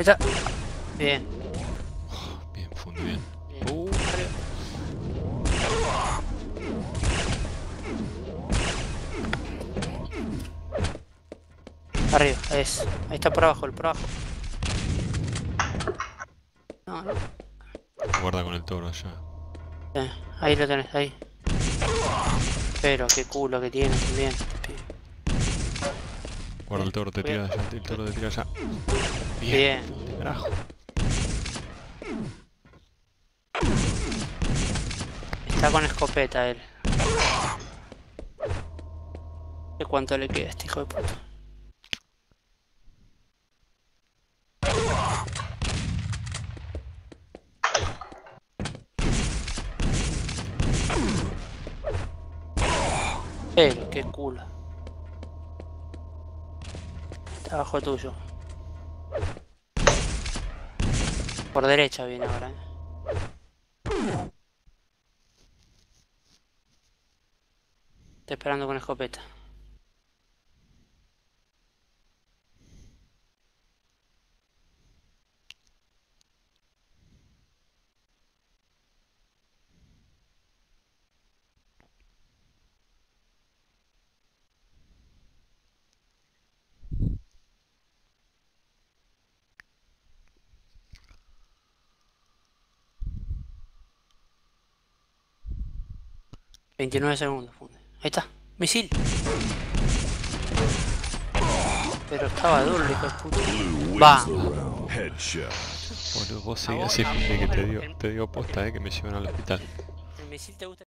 está. Bien. Bien, funde bien. Bien. Arriba. Arriba, es. Ahí está por abajo, el por abajo. No, no. Guarda con el toro allá. Ahí lo tenés, ahí. Pero qué culo que tiene también. Guarda el toro, te tira allá, el toro te tira allá. Bien. De carajo. Está con escopeta él. ¿De cuánto le queda este hijo de puta? Pero qué culo. Está abajo tuyo. Por derecha viene ahora, Está esperando con escopeta. Bien. 29 segundos, funde. Ahí está. Misil. Pero estaba duro, hijo de puta. Va. Boludo, vos A seguís vos, así, funde, que vos te digo posta, que me llevan al hospital. el misil te gusta.